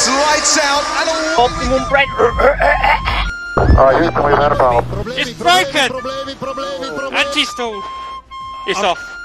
lights out and a... Optimum break. Houston, we've had a problem. It's broken! Anti-stall. It's off.